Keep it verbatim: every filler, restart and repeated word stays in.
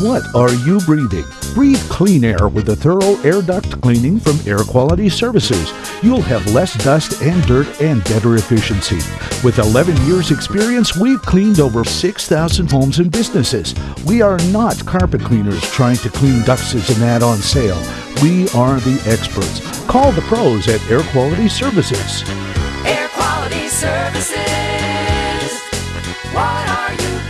What are you breathing? Breathe clean air with a thorough air duct cleaning from Air Quality Services. You'll have less dust and dirt and better efficiency. With eleven years experience, we've cleaned over six thousand homes and businesses. We are not carpet cleaners trying to clean ducts as an ad on sale. We are the experts. Call the pros at Air Quality Services. Air Quality Services. What are you